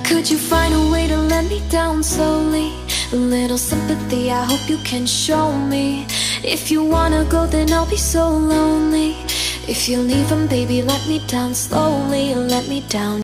Could you find a way to let me down slowly? A little sympathy, I hope you can show me. If you wanna go, then I'll be so lonely. If you're leaving, baby, let me down slowly. Let me down.